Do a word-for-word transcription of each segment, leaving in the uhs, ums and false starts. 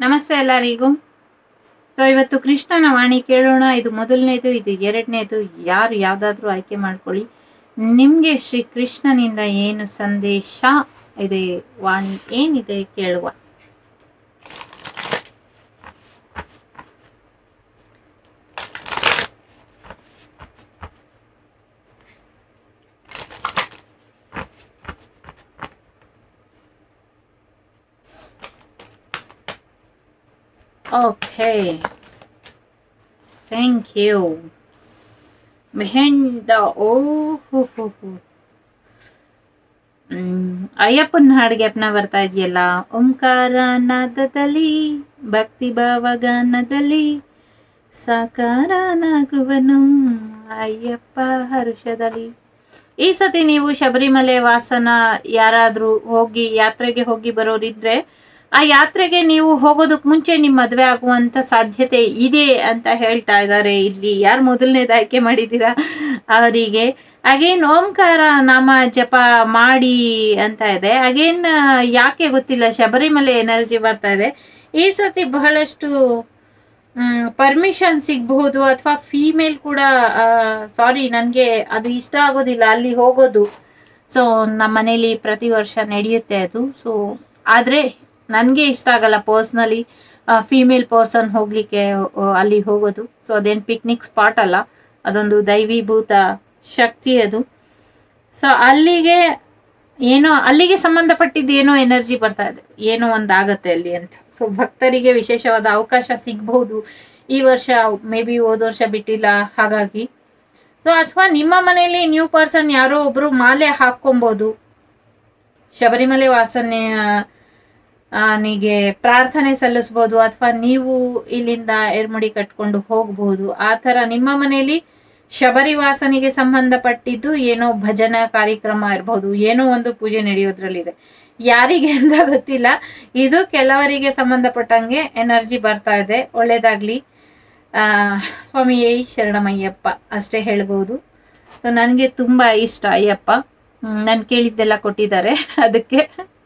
ನಮಸ್ತೆ ಎಲ್ಲರಿಗೂ. ಸೊ ಇವತ್ತು ಕೃಷ್ಣನ ವಾಣಿ ಕೇಳೋಣ. ಇದು ಮೊದಲನೇದು, ಇದು ಎರಡನೇದು. ಯಾರು ಯಾವುದಾದ್ರೂ ಆಯ್ಕೆ ಮಾಡ್ಕೊಳ್ಳಿ. ನಿಮಗೆ ಶ್ರೀ ಕೃಷ್ಣನಿಂದ ಏನು ಸಂದೇಶ ಇದೆ, ವಾಣಿ ಏನಿದೆ ಕೇಳುವ. Okay, thank you. Behind the oh ho ho ho. ಅಯ್ಯಪ್ಪನ ಹಾಡಿಗೆ ಅಪ್ನ ಬರ್ತಾ ಇದೆಯಲ್ಲ. ಓಂಕಾರ ನಾದದಲ್ಲಿ ಭಕ್ತಿ ಭಾವಗಾನದಲ್ಲಿ ಸಾಕಾರನಾಗುವನು ಅಯ್ಯಪ್ಪ ಹರ್ಷದಲ್ಲಿ. ಈ ಸತಿ ನೀವು ಶಬರಿಮಲೆ ವಾಸನ ಯಾರಾದ್ರೂ ಹೋಗಿ ಯಾತ್ರೆಗೆ ಹೋಗಿ ಬರೋರಿದ್ರೆ, ಆ ಯಾತ್ರೆಗೆ ನೀವು ಹೋಗೋದಕ್ಕೆ ಮುಂಚೆ ನಿಮ್ಮ ಮದುವೆ ಆಗುವಂತ ಸಾಧ್ಯತೆ ಇದೆ ಅಂತ ಹೇಳ್ತಾ ಇದ್ದಾರೆ. ಇಲ್ಲಿ ಯಾರು ಮೊದಲನೇದು ಆಯ್ಕೆ ಮಾಡಿದ್ದೀರಾ ಅವರಿಗೆ ಅಗೇನ್ ಓಂಕಾರ ನಾಮ ಜಪ ಮಾಡಿ ಅಂತ ಇದೆ. ಅಗೇನ್ ಯಾಕೆ ಗೊತ್ತಿಲ್ಲ, ಶಬರಿಮಲೆ ಎನರ್ಜಿ ಬರ್ತಾ ಇದೆ. ಈ ಸತಿ ಬಹಳಷ್ಟು ಪರ್ಮಿಷನ್ ಸಿಗಬಹುದು, ಅಥವಾ ಫೀಮೇಲ್ ಕೂಡ ಸಾರಿ ನನಗೆ ಅದು ಇಷ್ಟ ಆಗೋದಿಲ್ಲ ಅಲ್ಲಿ ಹೋಗೋದು. ಸೊ ನಮ್ಮ ಮನೇಲಿ ಪ್ರತಿ ವರ್ಷ ನಡೆಯುತ್ತೆ ಅದು. ಸೊ ಆದ್ರೆ ನನಗೆ ಇಷ್ಟ ಆಗಲ್ಲ ಪರ್ಸ್ನಲಿ ಫೀಮೇಲ್ ಪರ್ಸನ್ ಹೋಗ್ಲಿಕ್ಕೆ ಅಲ್ಲಿ ಹೋಗೋದು. ಸೊ ಅದೇನು ಪಿಕ್ನಿಕ್ ಸ್ಪಾಟ್ ಅಲ್ಲ, ಅದೊಂದು ದೈವೀಭೂತ ಶಕ್ತಿ ಅದು. ಸೊ ಅಲ್ಲಿಗೆ ಏನೋ ಅಲ್ಲಿಗೆ ಸಂಬಂಧಪಟ್ಟಿದ್ದು ಏನೋ ಎನರ್ಜಿ ಬರ್ತಾ ಇದೆ, ಏನೋ ಒಂದಾಗತ್ತೆ ಅಲ್ಲಿ ಅಂತ. ಸೊ ಭಕ್ತರಿಗೆ ವಿಶೇಷವಾದ ಅವಕಾಶ ಸಿಗ್ಬಹುದು ಈ ವರ್ಷ, ಮೇ ಬಿ ಹೋದ ವರ್ಷ ಬಿಟ್ಟಿಲ್ಲ ಹಾಗಾಗಿ. ಸೊ ಅಥವಾ ನಿಮ್ಮ ಮನೆಯಲ್ಲಿ ನ್ಯೂ ಪರ್ಸನ್ ಯಾರೋ ಒಬ್ರು ಮಾಲೆ ಹಾಕೊಬಹುದು, ಶಬರಿಮಲೆ ವಾಸನೆ ನಿಗೆ ಪ್ರಾರ್ಥನೆ ಸಲ್ಲಿಸಬಹುದು, ಅಥವಾ ನೀವು ಇಲ್ಲಿಂದ ಎರ್ಮುಡಿ ಕಟ್ಕೊಂಡು ಹೋಗಬಹುದು. ಆ ತರ ನಿಮ್ಮ ಮನೆಯಲ್ಲಿ ಶಬರಿ ವಾಸನಿಗೆ ಸಂಬಂಧಪಟ್ಟಿದ್ದು ಏನೋ ಭಜನಾ ಕಾರ್ಯಕ್ರಮ ಇರಬಹುದು, ಏನೋ ಒಂದು ಪೂಜೆ ನಡೆಯೋದ್ರಲ್ಲಿದೆ. ಯಾರಿಗೆ ಅಂತ ಗೊತ್ತಿಲ್ಲ, ಇದು ಕೆಲವರಿಗೆ ಸಂಬಂಧಪಟ್ಟಂಗೆ ಎನರ್ಜಿ ಬರ್ತಾ ಇದೆ. ಒಳ್ಳೇದಾಗ್ಲಿ. ಆ ಸ್ವಾಮಿಯೇ ಶರಣಮಯ್ಯಪ್ಪ ಅಷ್ಟೇ ಹೇಳ್ಬಹುದು. ಸೊ ನನಗೆ ತುಂಬಾ ಇಷ್ಟ ಅಯ್ಯಪ್ಪ. ನಾನು ಕೇಳಿದ್ದೆಲ್ಲ ಕೊಟ್ಟಿದ್ದಾರೆ ಅದಕ್ಕೆ.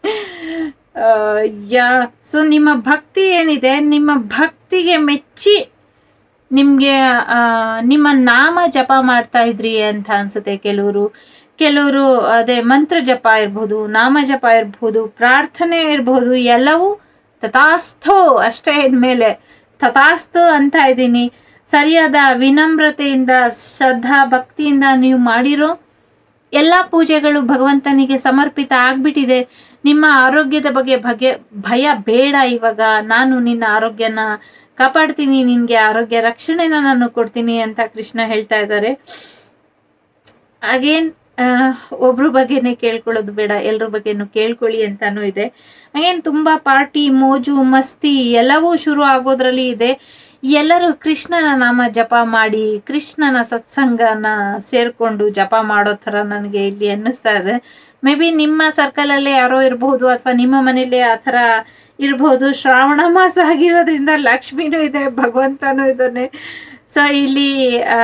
ಯಾ ಸೊ ನಿಮ್ಮ ಭಕ್ತಿ ಏನಿದೆ, ನಿಮ್ಮ ಭಕ್ತಿಗೆ ಮೆಚ್ಚಿ ನಿಮ್ಗೆ ನಿಮ್ಮ ನಾಮ ಜಪ ಮಾಡ್ತಾ ಇದ್ರಿ ಅಂತ ಅನ್ಸುತ್ತೆ ಕೆಲವರು. ಕೆಲವರು ಅದೇ ಮಂತ್ರ ಜಪ ಇರ್ಬೋದು, ನಾಮ ಜಪ ಇರ್ಬೋದು, ಪ್ರಾರ್ಥನೆ ಇರ್ಬೋದು, ಎಲ್ಲವೂ ತಥಾಸ್ಥೋ ಅಷ್ಟೇ. ಇದ್ಮೇಲೆ ತಥಾಸ್ತು ಅಂತ ಇದ್ದೀನಿ. ಸರಿಯಾದ ವಿನಮ್ರತೆಯಿಂದ ಶ್ರದ್ಧಾ ಭಕ್ತಿಯಿಂದ ನೀವು ಮಾಡಿರೋ ಎಲ್ಲಾ ಪೂಜೆಗಳು ಭಗವಂತನಿಗೆ ಸಮರ್ಪಿತ ಆಗ್ಬಿಟ್ಟಿದೆ. ನಿಮ್ಮ ಆರೋಗ್ಯದ ಬಗ್ಗೆ ಬಗೆ ಭಯ ಬೇಡ. ಇವಾಗ ನಾನು ನಿನ್ನ ಆರೋಗ್ಯನ ಕಾಪಾಡ್ತೀನಿ, ನಿನ್ಗೆ ಆರೋಗ್ಯ ರಕ್ಷಣೆನ ನಾನು ಕೊಡ್ತೀನಿ ಅಂತ ಕೃಷ್ಣ ಹೇಳ್ತಾ ಇದ್ದಾರೆ. ಅಗೇನ್ ಒಬ್ರ ಬಗ್ಗೆನೆ ಕೇಳ್ಕೊಳ್ಳೋದು ಬೇಡ, ಎಲ್ರ ಬಗ್ಗೆನು ಕೇಳ್ಕೊಳ್ಳಿ ಅಂತಾನು ಇದೆ. ಅಗೇನ್ ತುಂಬಾ ಪಾರ್ಟಿ ಮೋಜು ಮಸ್ತಿ ಎಲ್ಲವೂ ಶುರು ಆಗೋದ್ರಲ್ಲಿ ಇದೆ. ಎಲ್ಲರೂ ಕೃಷ್ಣನ ನಾಮ ಜಪ ಮಾಡಿ, ಕೃಷ್ಣನ ಸತ್ಸಂಗನ ಸೇರ್ಕೊಂಡು ಜಪ ಮಾಡೋ ತರ ನನಗೆ ಇಲ್ಲಿ ಅನ್ನಿಸ್ತಾ ಇದೆ. ಮೇ ಬಿ ನಿಮ್ಮ ಸರ್ಕಲ್ ಅಲ್ಲೇ ಯಾರೋ ಇರಬಹುದು, ಅಥವಾ ನಿಮ್ಮ ಮನೇಲಿ ಆ ತರ ಇರಬಹುದು. ಶ್ರಾವಣ ಮಾಸ ಆಗಿರೋದ್ರಿಂದ ಲಕ್ಷ್ಮಿನೂ ಇದೆ, ಭಗವಂತನೂ ಇದ್ದಾನೆ. ಸೊ ಇಲ್ಲಿ ಆ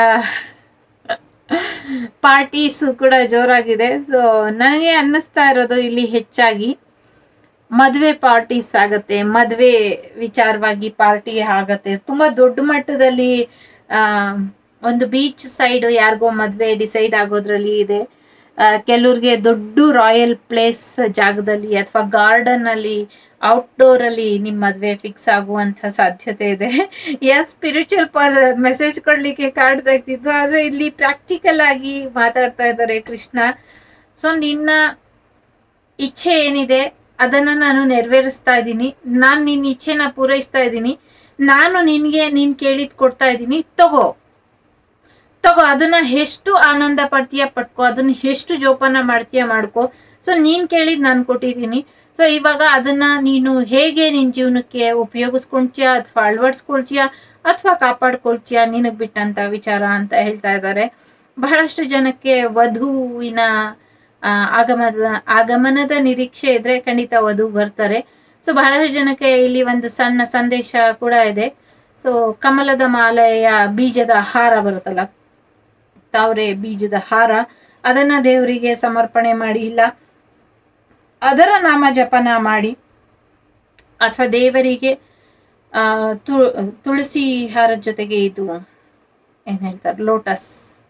ಪಾರ್ಟೀಸ್ ಕೂಡ ಜೋರಾಗಿದೆ. ಸೊ ನನಗೆ ಅನ್ನಿಸ್ತಾ ಇರೋದು ಇಲ್ಲಿ ಹೆಚ್ಚಾಗಿ ಮದ್ವೆ ಪಾರ್ಟೀಸ್ ಆಗತ್ತೆ, ಮದ್ವೆ ವಿಚಾರವಾಗಿ ಪಾರ್ಟಿ ಆಗತ್ತೆ. ತುಂಬಾ ದೊಡ್ಡ ಮಟ್ಟದಲ್ಲಿ ಆ ಒಂದು ಬೀಚ್ ಸೈಡ್ ಯಾರಿಗೋ ಮದ್ವೆ ಡಿಸೈಡ್ ಆಗೋದ್ರಲ್ಲಿ ಇದೆ. ಕೆಲವ್ರಿಗೆ ದೊಡ್ಡ ರಾಯಲ್ ಪ್ಲೇಸ್ ಜಾಗದಲ್ಲಿ ಅಥವಾ ಗಾರ್ಡನ್ ಅಲ್ಲಿ ಔಟ್ಡೋರ್ ಅಲ್ಲಿ ನಿಮ್ ಮದ್ವೆ ಫಿಕ್ಸ್ ಆಗುವಂತ ಸಾಧ್ಯತೆ ಇದೆ. ಎಸ್ ಸ್ಪಿರಿಚುವಲ್ ಪರ್ ಮೆಸೇಜ್ ಕೊಡ್ಲಿಕ್ಕೆ ಕಾರ್ಡ್ ತೆಗ್ದಿದ್ದು, ಆದ್ರೆ ಇಲ್ಲಿ ಪ್ರಾಕ್ಟಿಕಲ್ ಆಗಿ ಮಾತಾಡ್ತಾ ಇದ್ದಾರೆ ಕೃಷ್ಣ. ಸೊ ನಿನ್ನ ಇಚ್ಛೆ ಏನಿದೆ ಅದನ್ನ ನಾನು ನೆರವೇರಿಸ್ತಾ ಇದ್ದೀನಿ, ನಾನ್ ನಿನ್ನ ಇಚ್ಛೆನ ಪೂರೈಸ್ತಾ ಇದ್ದೀನಿ, ನಾನು ನಿನ್ಗೆ ನೀನ್ ಕೇಳಿದ್ ಕೊಡ್ತಾ ಇದ್ದೀನಿ, ತಗೋ ತಗೋ ಅದನ್ನ ಎಷ್ಟು ಆನಂದ ಪಡ್ತೀಯ ಪಡ್ಕೋ, ಅದನ್ನ ಎಷ್ಟು ಜೋಪಾನ ಮಾಡ್ತೀಯ ಮಾಡ್ಕೋ. ಸೊ ನೀನ್ ಕೇಳಿದ್ ನಾನು ಕೊಟ್ಟಿದ್ದೀನಿ. ಸೊ ಇವಾಗ ಅದನ್ನ ನೀನು ಹೇಗೆ ನಿನ್ ಜೀವನಕ್ಕೆ ಉಪಯೋಗಿಸ್ಕೊಳ್ತೀಯ, ಅಥವಾ ಅಳವಡಿಸ್ಕೊಳ್ತೀಯ, ಅಥವಾ ಕಾಪಾಡ್ಕೊಳ್ತೀಯ, ನಿನಗ್ ಬಿಟ್ಟಂತ ವಿಚಾರ ಅಂತ ಹೇಳ್ತಾ ಇದ್ದಾರೆ. ಬಹಳಷ್ಟು ಜನಕ್ಕೆ ವಧುವಿನ ಆ ಆಗಮನದ ಆಗಮನದ ನಿರೀಕ್ಷೆ ಇದ್ರೆ ಖಂಡಿತ ವಧು ಬರ್ತಾರೆ. ಸೊ ಬಹಳಷ್ಟು ಜನಕ್ಕೆ ಇಲ್ಲಿ ಒಂದು ಸಣ್ಣ ಸಂದೇಶ ಕೂಡ ಇದೆ. ಸೊ ಕಮಲದ ಮಾಲೆಯ ಬೀಜದ ಹಾರ ಬರುತ್ತಲ್ಲ, ತಾವ್ರೆ ಬೀಜದ ಹಾರ, ಅದನ್ನ ದೇವರಿಗೆ ಸಮರ್ಪಣೆ ಮಾಡಿ, ಇಲ್ಲ ಅದರ ನಾಮ ಜಪನ ಮಾಡಿ, ಅಥವಾ ದೇವರಿಗೆ ಆ ತು ತುಳಸಿ ಹಾರದ ಜೊತೆಗೆ ಇದು ಏನ್ ಹೇಳ್ತಾರೆ ಲೋಟಸ್.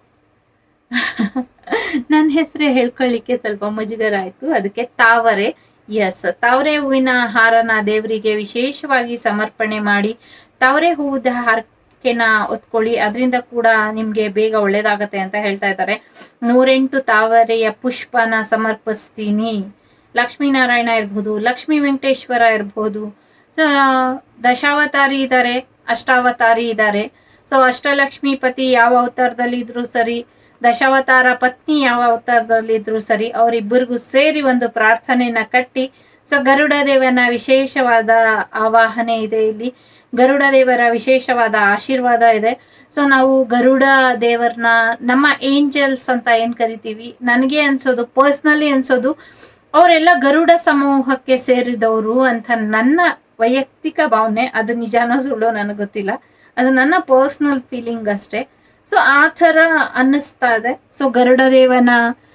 ನನ್ನ ಹೆಸರೇ ಹೇಳ್ಕೊಳ್ಳಿಕ್ಕೆ ಸ್ವಲ್ಪ ಮುಜುಗರ ಆಯ್ತು, ಅದಕ್ಕೆ ತಾವರೆ. ಎಸ್, ತಾವರೆ ಹೂವಿನ ಹಾರನ ದೇವರಿಗೆ ವಿಶೇಷವಾಗಿ ಸಮರ್ಪಣೆ ಮಾಡಿ ತಾವರೆ ಹೂವಿನ ಹಾರಕೆನ ಹೊತ್ಕೊಳ್ಳಿ, ಅದರಿಂದ ಕೂಡ ನಿಮ್ಗೆ ಬೇಗ ಒಳ್ಳೇದಾಗತ್ತೆ ಅಂತ ಹೇಳ್ತಾ ಇದ್ದಾರೆ. ನೂರೆಂಟು ತಾವರೆಯ ಪುಷ್ಪನ ಸಮರ್ಪಿಸ್ತೀನಿ. ಲಕ್ಷ್ಮೀನಾರಾಯಣ ಇರ್ಬೋದು, ಲಕ್ಷ್ಮೀ ವೆಂಕಟೇಶ್ವರ ಇರ್ಬೋದು, ಸೊ ದಶಾವತಾರಿ ಇದ್ದಾರೆ, ಅಷ್ಟಾವತಾರಿ ಇದ್ದಾರೆ. ಸೊ ಅಷ್ಟಲಕ್ಷ್ಮಿ ಪತಿ ಯಾವ ಅವತಾರದಲ್ಲಿ ಇದ್ರು ಸರಿ, ದಶಾವತಾರ ಪತ್ನಿ ಯಾವ ಅವತಾರದಲ್ಲಿ ಇದ್ರು ಸರಿ, ಅವರಿಬ್ಬರಿಗೂ ಸೇರಿ ಒಂದು ಪ್ರಾರ್ಥನೆಯನ್ನ ಕಟ್ಟಿ, ಸೊ ಗರುಡ ದೇವನ ವಿಶೇಷವಾದ ಆವಾಹನೆ ಇದೆ ಇಲ್ಲಿ, ಗರುಡ ದೇವರ ವಿಶೇಷವಾದ ಆಶೀರ್ವಾದ ಇದೆ. ಸೊ ನಾವು ಗರುಡ ದೇವರನ್ನ ನಮ್ಮ ಏಂಜಲ್ಸ್ ಅಂತ ಏನ್ ಕರಿತೀವಿ, ನನಗೆ ಅನ್ಸೋದು, ಪರ್ಸ್ನಲಿ ಅನ್ಸೋದು ಅವರೆಲ್ಲ ಗರುಡ ಸಮೂಹಕ್ಕೆ ಸೇರಿದವರು ಅಂತ ನನ್ನ ವೈಯಕ್ತಿಕ ಭಾವನೆ. ಅದು ನಿಜಾನೋ ಸುಳ್ಳೋ ನನಗೆ ಗೊತ್ತಿಲ್ಲ, ಅದು ನನ್ನ ಪರ್ಸ್ನಲ್ ಫೀಲಿಂಗ್ ಅಷ್ಟೇ. ಸೊ ಆ ಥರ ಅನ್ನಿಸ್ತಾ ಇದೆ. ಸೊ ಗರುಡ ದೇವನ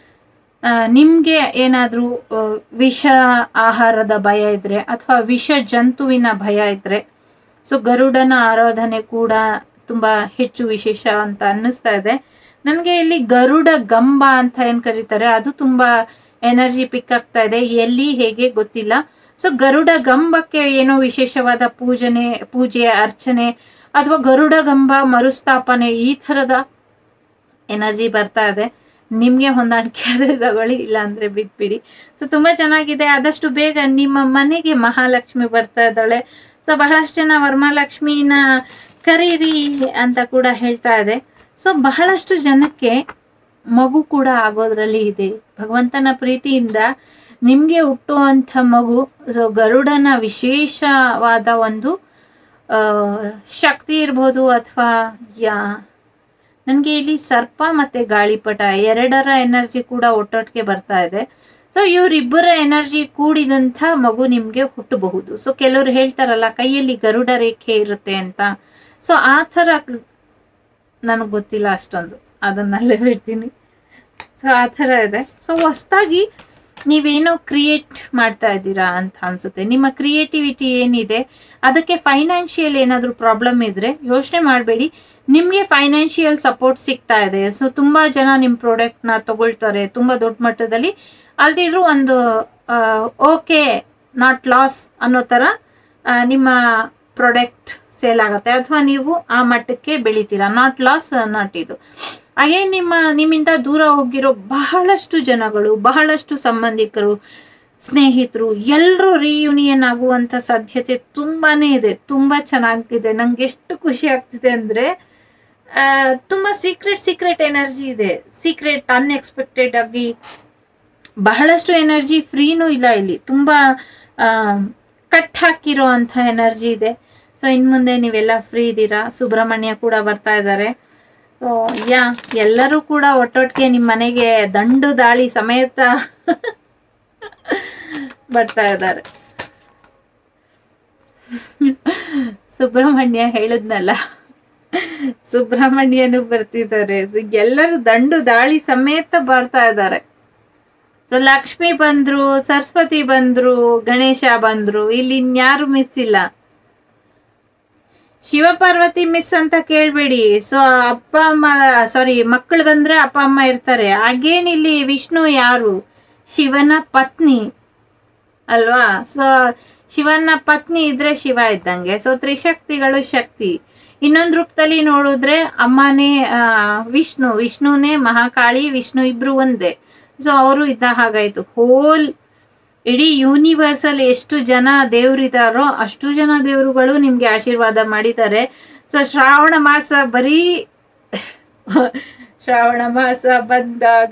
ನಿಮ್ಗೆ ಏನಾದ್ರೂ ವಿಷ ಆಹಾರದ ಭಯ ಇದ್ರೆ ಅಥವಾ ವಿಷ ಜಂತುವಿನ ಭಯ ಇದ್ರೆ, ಸೊ ಗರುಡನ ಆರಾಧನೆ ಕೂಡ ತುಂಬಾ ಹೆಚ್ಚು ವಿಶೇಷ ಅಂತ ಅನ್ನಿಸ್ತಾ ಇದೆ ನನಗೆ. ಇಲ್ಲಿ ಗರುಡ ಗಂಬ ಅಂತ ಏನ್ ಕರೀತಾರೆ, ಅದು ತುಂಬಾ ಎನರ್ಜಿ ಪಿಕ್ ಆಗ್ತಾ ಇದೆ, ಎಲ್ಲಿ ಹೇಗೆ ಗೊತ್ತಿಲ್ಲ. ಸೊ ಗರುಡ ಗಂಬಕ್ಕೆ ಏನೋ ವಿಶೇಷವಾದ ಪೂಜನೆ ಪೂಜೆ ಅರ್ಚನೆ ಅಥವಾ ಗರುಡ ಗಂಬ ಮರುಸ್ಥಾಪನೆ ಈ ಥರದ ಎನರ್ಜಿ ಬರ್ತಾ ಇದೆ. ನಿಮ್ಗೆ ಹೊಂದಾಣಿಕೆ ಆದ್ರೆ ತಗೊಳ್ಳಿ, ಇಲ್ಲ ಅಂದ್ರೆ ಬಿಟ್ಬಿಡಿ. ಸೊ ತುಂಬಾ ಚೆನ್ನಾಗಿದೆ. ಆದಷ್ಟು ಬೇಗ ನಿಮ್ಮ ಮನೆಗೆ ಮಹಾಲಕ್ಷ್ಮಿ ಬರ್ತಾ ಇದ್ದಾಳೆ. ಸೊ ಬಹಳಷ್ಟು ಜನ ವರಮಹಾಲಕ್ಷ್ಮಿನ ಕರೀರಿ ಅಂತ ಕೂಡ ಹೇಳ್ತಾ ಇದೆ. ಸೊ ಬಹಳಷ್ಟು ಜನಕ್ಕೆ ಮಗು ಕೂಡ ಆಗೋದ್ರಲ್ಲಿ ಇದೆ. ಭಗವಂತನ ಪ್ರೀತಿಯಿಂದ ನಿಮ್ಗೆ ಹುಟ್ಟುವಂಥ ಮಗು ಸೊ ಗರುಡನ ವಿಶೇಷವಾದ ಒಂದು ಆ ಶಕ್ತಿ ಇರ್ಬೋದು, ಅಥವಾ ಯಾ ನನಗೆ ಇಲ್ಲಿ ಸರ್ಪ ಮತ್ತೆ ಗಾಳಿಪಟ ಎರಡರ ಎನರ್ಜಿ ಕೂಡ ಒಟ್ಟೊಟ್ಟಿಗೆ ಬರ್ತಾ ಇದೆ. ಸೊ ಇವರಿಬ್ಬರ ಎನರ್ಜಿ ಕೂಡಿದಂಥ ಮಗು ನಿಮ್ಗೆ ಹುಟ್ಟಬಹುದು. ಸೊ ಕೆಲವರು ಹೇಳ್ತಾರಲ್ಲ ಕೈಯಲ್ಲಿ ಗರುಡ ರೇಖೆ ಇರುತ್ತೆ ಅಂತ, ಸೊ ಆ ಥರ ನನಗೆ ಗೊತ್ತಿಲ್ಲ ಅಷ್ಟೊಂದು, ಅದನ್ನಲ್ಲೇ ಬಿಡ್ತೀನಿ. ಸೊ ಆ ಥರ ಇದೆ. ಸೊ ಹೊಸ್ದಾಗಿ ನೀವೇನೋ ಕ್ರಿಯೇಟ್ ಮಾಡ್ತಾ ಇದ್ದೀರಾ ಅಂತ ಅನ್ಸುತ್ತೆ. ನಿಮ್ಮ ಕ್ರಿಯೇಟಿವಿಟಿ ಏನಿದೆ ಅದಕ್ಕೆ ಫೈನಾನ್ಷಿಯಲ್ ಏನಾದರೂ ಪ್ರಾಬ್ಲಮ್ ಇದ್ರೆ ಯೋಚನೆ ಮಾಡಬೇಡಿ, ನಿಮಗೆ ಫೈನಾನ್ಷಿಯಲ್ ಸಪೋರ್ಟ್ ಸಿಗ್ತಾ ಇದೆ. ಸೊ ತುಂಬಾ ಜನ ನಿಮ್ಮ ಪ್ರಾಡಕ್ಟ್ನ ತಗೊಳ್ತಾರೆ ತುಂಬಾ ದೊಡ್ಡ ಮಟ್ಟದಲ್ಲಿ, ಅಲ್ದಿದ್ರು ಒಂದು ಓಕೆ ನಾಟ್ ಲಾಸ್ ಅನ್ನೋ ಥರ ನಿಮ್ಮ ಪ್ರಾಡಕ್ಟ್ ಸೇಲ್ ಆಗುತ್ತೆ, ಅಥವಾ ನೀವು ಆ ಮಟ್ಟಕ್ಕೆ ಬೆಳಿತೀರಾ. ನಾಟ್ ಲಾಸ್ ನಾಟ್ ಇದು. ಹಾಗೆ ನಿಮ್ಮ ನಿಮ್ಮಿಂದ ದೂರ ಹೋಗಿರೋ ಬಹಳಷ್ಟು ಜನಗಳು, ಬಹಳಷ್ಟು ಸಂಬಂಧಿಕರು, ಸ್ನೇಹಿತರು ಎಲ್ಲರೂ ರಿಯೂನಿಯನ್ ಆಗುವಂತ ಸಾಧ್ಯತೆ ತುಂಬಾನೇ ಇದೆ. ತುಂಬಾ ಚೆನ್ನಾಗಿದೆ. ನಂಗೆ ಎಷ್ಟು ಖುಷಿ ಆಗ್ತಿದೆ ಅಂದ್ರೆ ಆ ತುಂಬಾ ಸೀಕ್ರೆಟ್ ಸೀಕ್ರೆಟ್ ಎನರ್ಜಿ ಇದೆ. ಸೀಕ್ರೆಟ್ ಅನ್ಎಕ್ಸ್ಪೆಕ್ಟೆಡ್ ಆಗಿ ಬಹಳಷ್ಟು ಎನರ್ಜಿ ಫ್ರೀನೂ ಇಲ್ಲ ಇಲ್ಲಿ, ತುಂಬಾ ಆ ಕಟ್ ಹಾಕಿರೋ ಅಂತ ಎನರ್ಜಿ ಇದೆ. ಸೊ ಇನ್ ಮುಂದೆ ನೀವೆಲ್ಲ ಫ್ರೀ ಇದ್ದೀರಾ. ಸುಬ್ರಹ್ಮಣ್ಯ ಕೂಡ ಬರ್ತಾ ಇದ್ದಾರೆ. ಸೊ ಯಾ ಎಲ್ಲರೂ ಕೂಡ ಒಟ್ಟೊಟ್ಟಿಗೆ ನಿಮ್ಮ ಮನೆಗೆ ದಂಡು ದಾಳಿ ಸಮೇತ ಬರ್ತಾ ಇದ್ದಾರೆ. ಸುಬ್ರಹ್ಮಣ್ಯ ಹೇಳಿದ್ನಲ್ಲ, ಸುಬ್ರಹ್ಮಣ್ಯನು ಬರ್ತಿದ್ದಾರೆ. ಎಲ್ಲರೂ ದಂಡು ದಾಳಿ ಸಮೇತ ಬರ್ತಾ ಇದ್ದಾರೆ. ಸೊ ಲಕ್ಷ್ಮಿ ಬಂದ್ರು, ಸರಸ್ವತಿ ಬಂದ್ರು, ಗಣೇಶ ಬಂದ್ರು, ಇಲ್ಲಿ ಇನ್ಯಾರು ಮಿಸ್ ಇಲ್ಲ. ಶಿವಪಾರ್ವತಿ ಮಿಸ್ ಅಂತ ಕೇಳ್ಬೇಡಿ. ಸೊ ಅಪ್ಪ ಅಮ್ಮ ಸಾರಿ ಮಕ್ಕಳು ಬಂದ್ರೆ ಅಪ್ಪ ಅಮ್ಮ ಇರ್ತಾರೆ. ಹಾಗೇನಿಲ್ಲಿ ವಿಷ್ಣು ಯಾರು? ಶಿವನ ಪತ್ನಿ ಅಲ್ವಾ? ಸೊ ಶಿವನ ಪತ್ನಿ ಇದ್ರೆ ಶಿವ ಇದ್ದಂಗೆ. ಸೊ ತ್ರಿಶಕ್ತಿಗಳು ಶಕ್ತಿ. ಇನ್ನೊಂದು ರೂಪದಲ್ಲಿ ನೋಡಿದ್ರೆ ಅಮ್ಮನೇ ಆ ವಿಷ್ಣು, ವಿಷ್ಣುನೇ ಮಹಾಕಾಳಿ, ವಿಷ್ಣು ಇಬ್ರು ಒಂದೇ. ಸೊ ಅವರು ಇದ್ದ ಹಾಗಾಯ್ತು. ಹೋಲ್ ಇಡೀ ಯೂನಿವರ್ಸ್ ಅಲ್ಲಿ ಎಷ್ಟು ಜನ ದೇವ್ರಿದಾರೋ ಅಷ್ಟು ಜನ ದೇವರುಗಳು ನಿಮ್ಗೆ ಆಶೀರ್ವಾದ ಮಾಡಿದ್ದಾರೆ. ಸೊ ಶ್ರಾವಣ ಮಾಸ ಬರೀ ಶ್ರಾವಣ ಮಾಸ ಬಂದಾಗ